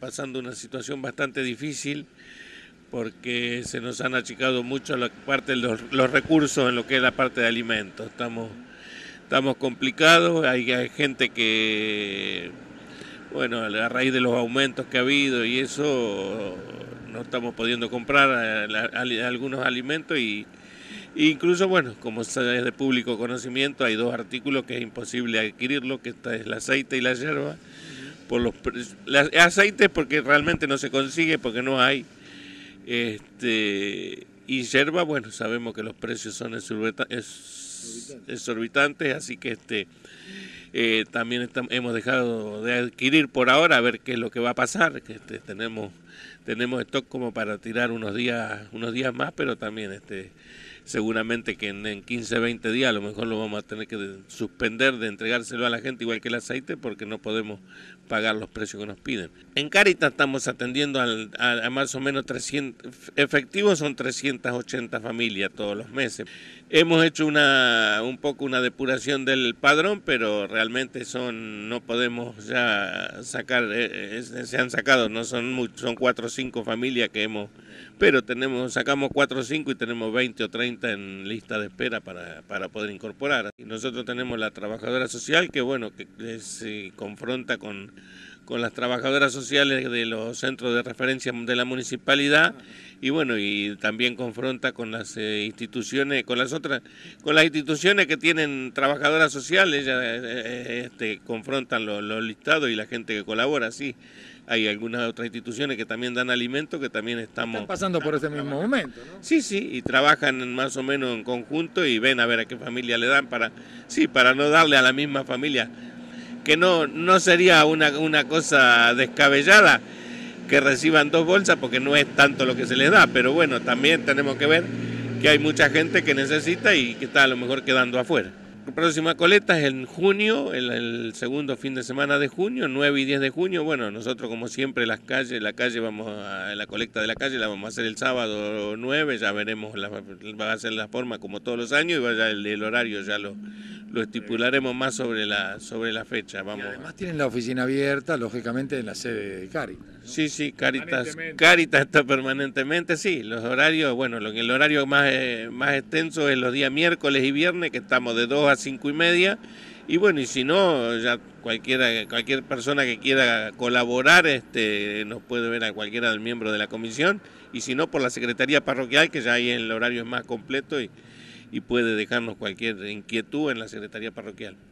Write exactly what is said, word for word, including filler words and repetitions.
pasando una situación bastante difícil porque se nos han achicado mucho la parte de los, los recursos en lo que es la parte de alimentos. Estamos, estamos complicados, hay, hay gente que, bueno, a raíz de los aumentos que ha habido y eso, no estamos pudiendo comprar algunos alimentos y incluso, bueno, como es de público conocimiento, hay dos artículos que es imposible adquirirlo, que esta es el aceite y la yerba. Por los la, aceite porque realmente no se consigue, porque no hay. Este, y yerba, bueno, sabemos que los precios son exorbitantes, así que este eh, también estamos, hemos dejado de adquirir por ahora, a ver qué es lo que va a pasar, que este, tenemos tenemos stock como para tirar unos días unos días más, pero también este seguramente que en, en quince, veinte días a lo mejor lo vamos a tener que de, suspender de entregárselo a la gente igual que el aceite porque no podemos pagar los precios que nos piden. En Cáritas estamos atendiendo al, a, a más o menos trescientos, efectivos son trescientas ochenta familias todos los meses. Hemos hecho una un poco una depuración del padrón, pero realmente son no podemos ya sacar, eh, se han sacado, no son muchos, son cuatro o cinco familias que hemos, pero tenemos sacamos cuatro o cinco y tenemos veinte o treinta en lista de espera para, para poder incorporar. Y nosotros tenemos la trabajadora social que bueno, que se confronta con, con las trabajadoras sociales de los centros de referencia de la municipalidad y bueno, y también confronta con las eh, instituciones, con las otras, con las instituciones que tienen trabajadoras sociales, ellas eh, este, confrontan los lo listados y la gente que colabora, sí. Hay algunas otras instituciones que también dan alimentos que también estamos... Están pasando por este mismo momento, ¿no? Sí, sí, y trabajan más o menos en conjunto y ven a ver a qué familia le dan para... Sí, para no darle a la misma familia, que no, no sería una, una cosa descabellada que reciban dos bolsas porque no es tanto lo que se les da, pero bueno, también tenemos que ver que hay mucha gente que necesita y que está a lo mejor quedando afuera. La próxima colecta es en junio, el, el segundo fin de semana de junio, nueve y diez de junio. Bueno, nosotros como siempre las calles, la calle vamos a, la colecta de la calle la vamos a hacer el sábado nueve, ya veremos, la, va a ser la forma como todos los años y vaya el, el horario ya lo, lo estipularemos más sobre la, sobre la fecha. Vamos. Y además tienen la oficina abierta, lógicamente, en la sede de Cáritas, ¿no? Sí, sí, Cáritas, Cáritas está permanentemente, sí, los horarios, bueno, lo, el horario más, eh, más extenso es los días miércoles y viernes, que estamos de dos a cinco y media, y bueno, y si no, ya cualquiera, cualquier persona que quiera colaborar, este, nos puede ver a cualquiera del miembro de la comisión, y si no, por la Secretaría Parroquial, que ya ahí el horario es más completo y, y puede dejarnos cualquier inquietud en la Secretaría Parroquial.